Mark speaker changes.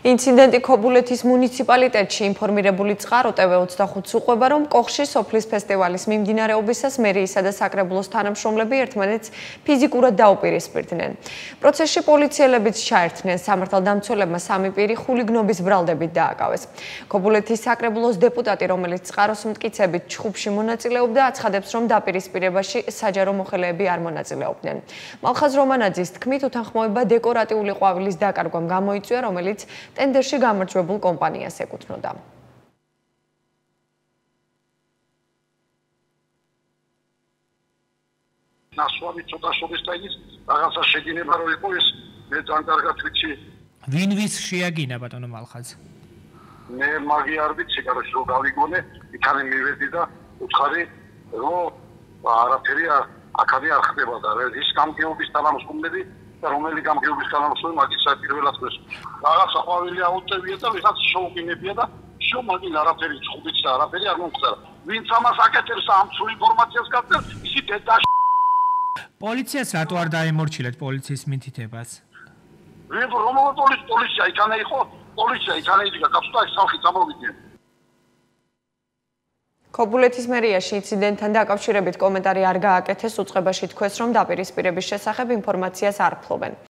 Speaker 1: ინციდენტი ქობულეთის მუნიციპალიტეტში ინფორმირებული წყარო TV25-ს უყვება, რომ კოხში სოფლის ფესტივალის მიმდინარეობისას მერიისა და საკრებულოს თანამშრომლები ერთმანეთს ფიზიკურად დაუპირისპირდნენ. პროცესში პოლიციელებიც ჩაერთნენ, სამართალდამცველებმა სამი პირი ხულიგნობის ბრალდებით დააკავეს. ქობულეთის საკრებულოს დეპუტატი, რომელიც წყაროს მტკიცებით ჩხუბში მონაწილეობდა, აცხადებს, რომ დაპირისპირებაში საჯარო მოხელეები არ მონაწილეობდნენ. მალხაზ რომანაძის თქმით, უთანხმოება დეკორატიული ყვავილის დაკარგვამ გამოიწვია, რომელიც ტენდერში გამარჯვებულ კომპანიას ეკუთვნოდა.
Speaker 2: ნასვამი ცოტა შორის და ის რაღაცა შეგინება რო იყო ეს მე ძალიან კარგად ვიცი.
Speaker 3: ვინ ვის შეაგინა ბატონო მალხაზ?
Speaker 2: მე მაგი არ ვიცი, კაროჩ რო გავიგონე, იქანი მივედი და უცხარი რომ არაფერი აქანი არ ხდება და ის გამგეობის თანამშრომლები და რომელი გამგეობის თანამშრომლები მაგის პირველად ხდეს. რაღაცა ყვავილი აუტევია და ვიღაც შოუგინებია და შომაგინ არაფერი ჩხუბიც და არაფერი არ მომხდარა. ვინც ამას აკეთებს და ამ სულ ინფორმაციას გაგწევს, ისი დედა
Speaker 3: პოლიციას რატო არ დაემორჩილეთ პოლიციის მითითებას?
Speaker 2: რომელი პოლიცია იქანა იყო? პოლიცია იქანა იდგა გასულა სახით ამოვიდნენ.
Speaker 1: ქობულეთის მერიაში ინციდენტთან დაკავშირებით კომენტარი არ გააკეთეს, უწყებაში თქვეს, რომ დაპირისპირების შესახებ ინფორმაციას არ ფლობენ.